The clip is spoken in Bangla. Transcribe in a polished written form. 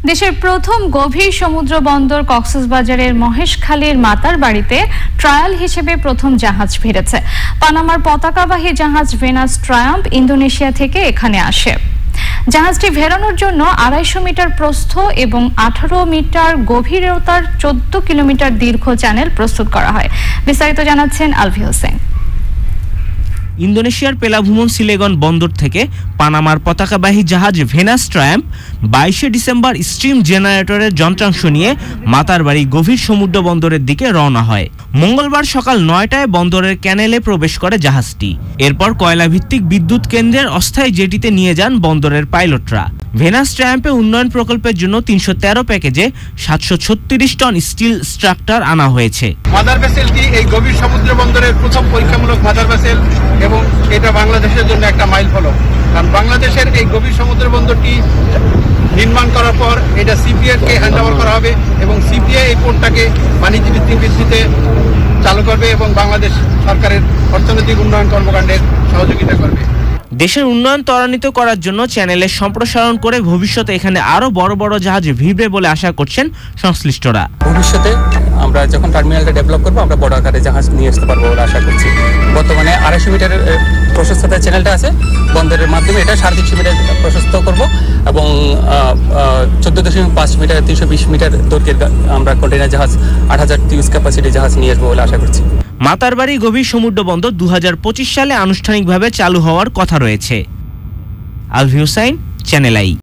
দেশের প্রথম গভীর সমুদ্র বন্দর কক্সবাজারের মহেশখালীর মাতার বাড়িতে ট্রায়াল হিসেবে প্রথম জাহাজ ফিরেছে। পানামার পতাকাবাহী জাহাজ ভেনাস ট্রায়াম্প ইন্দোনেশিয়া থেকে এখানে আসে। জাহাজটি ভেড়ানোর জন্য ২৫০ মিটার প্রস্থ এবং ১৮ মিটার গভীরতার ১৪ কিলোমিটার দীর্ঘ চ্যানেল প্রস্তুত করা হয়। বিস্তারিত জানাচ্ছেন আলভি হোসেন। ইন্দোনেশিয়ার পেলাভুমন সিলেগন বন্দর থেকে পানামার পতাকাবাহী জাহাজ ভেনাস ট্রায়াম্প ২২ ডিসেম্বর স্টিম জেনারেটরের যন্ত্রাংশ নিয়ে মাতারবাড়ি গভীর সমুদ্র বন্দরের দিকে রওনা হয়। মঙ্গলবার সকাল ৯টায় বন্দরের ক্যানেলে প্রবেশ করে জাহাজটি। এরপর কয়লাভিত্তিক বিদ্যুৎ কেন্দ্রের অস্থায়ী জেটিতে নিয়ে যান বন্দরের পাইলটরা। ভেনাস ট্রায়াম্পে উন্নয়ন প্রকল্পের জন্য ৩১৩ প্যাকেজে ৭৩৬ টন স্টিল স্ট্রাকচার আনা হয়েছে। মাদার ভেসেলটি এই গভীর সমুদ্র বন্দরের প্রথম পরীক্ষামূলক মাদার ভেসেল এবং এটা বাংলাদেশের জন্য একটা মাইল ফলক। কারণ বাংলাদেশের এই গভীর সমুদ্র বন্দরটি নির্মাণ করার পর এটা সিপিএকে হ্যান্ড ওভার করা হবে এবং সিপিএ এই পোর্টটাকে বাণিজ্য ভিত্তিতে চালু করবে এবং বাংলাদেশ সরকারের অর্থনৈতিক উন্নয়ন কর্মকাণ্ডের সহযোগিতা করবে। দেশের উন্নয়ন ত্বরান্বিত করার জন্য চ্যানেলের সম্প্রসারণ করে ভবিষ্যতে এখানে আরো বড় বড় জাহাজ ভিড়বে বলে আশা করছেন সংশ্লিষ্টরা। ভবিষ্যতে আমরা যখন টার্মিনালটা ডেভেলপ করবো আমরা বড় আকারে জাহাজ নিয়ে আসতে পারবো বলে আশা করছি। বর্তমানে ২৫০ মিটারের প্রশস্ততার চ্যানেলটা আছে, বন্দরের মাধ্যমে এটা ৩৫০ মিটার প্রশস্ত করব এবং ১৪.৫ মিটার ৩২০ মিটার দৈর্ঘ্যের আমরা কন্টেইনার জাহাজ ৮০০০ টিউজ ক্যাপাসিটি জাহাজ নিয়ে আসবো বলে আশা করছি। মাতারবাড়ি গভীর সমুদ্র বন্দর ২০২৫ সালে আনুষ্ঠানিকভাবে চালু হওয়ার কথা রয়েছে। Alvi Hossain, channel I.